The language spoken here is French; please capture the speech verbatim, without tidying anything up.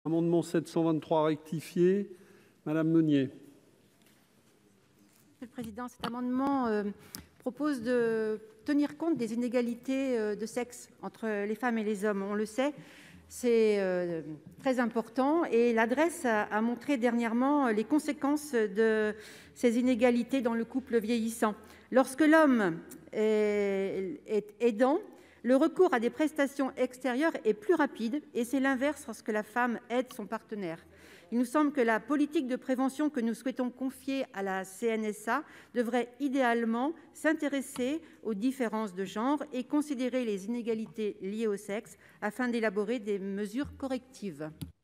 Amendement sept cent vingt-trois rectifié, Madame Meunier. Monsieur le Président, cet amendement euh, propose de tenir compte des inégalités euh, de sexe entre les femmes et les hommes. On le sait, c'est euh, très important et l'adresse a, a montré dernièrement les conséquences de ces inégalités dans le couple vieillissant. Lorsque l'homme est, est aidant, le recours à des prestations extérieures est plus rapide et c'est l'inverse lorsque la femme aide son partenaire. Il nous semble que la politique de prévention que nous souhaitons confier à la C N S A devrait idéalement s'intéresser aux différences de genre et considérer les inégalités liées au sexe afin d'élaborer des mesures correctives.